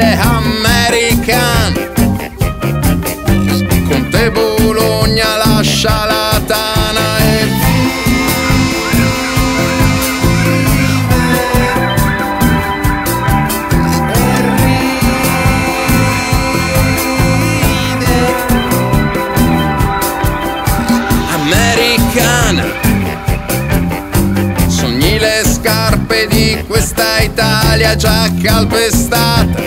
stile americano. Con te Bologna lascia la tana e americana. Sogni le scarpe di questa Italia già calpestata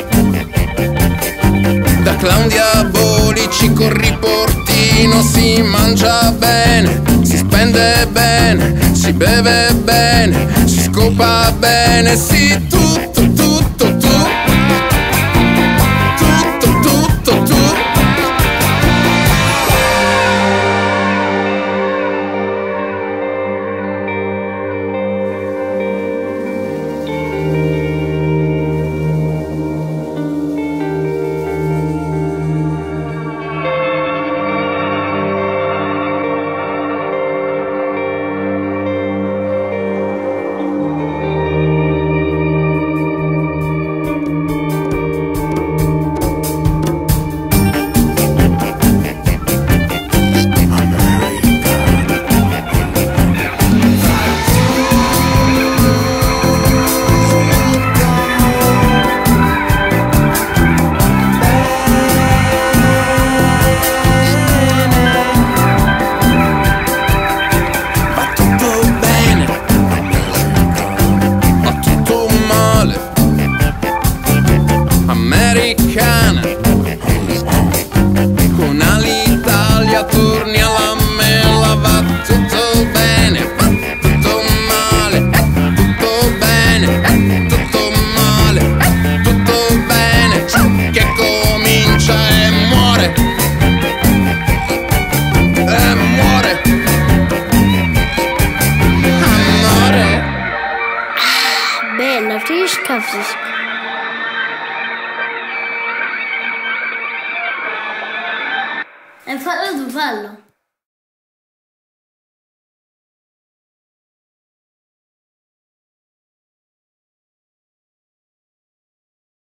da clown diabolici col riportino. Si mangia bene, si spende bene, si beve bene, si scopa bene, sì, tutto, tutto, tutto, tutto, tutto, tutto. Americana, con Alitalia torni alla mela, va tutto bene, va tutto male, tutto bene, tutto male, tutto bene, che comincia e muore, amore. Bella, fresca, fresca. E fallo tu, fallo.